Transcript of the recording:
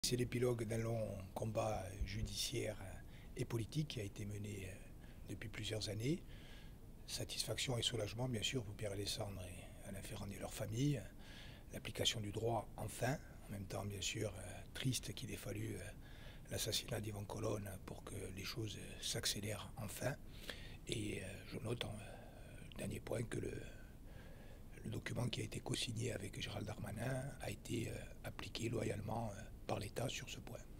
C'est l'épilogue d'un long combat judiciaire et politique qui a été mené depuis plusieurs années. Satisfaction et soulagement, bien sûr, pour Pierre Alessandre et Alain Ferrand et leurs familles. L'application du droit, enfin. En même temps, bien sûr, triste qu'il ait fallu l'assassinat d'Yvan Colonne pour que les choses s'accélèrent enfin. Et je note, dernier point, que le document qui a été co-signé avec Gérald Darmanin a été appliqué loyalement par l'État sur ce point.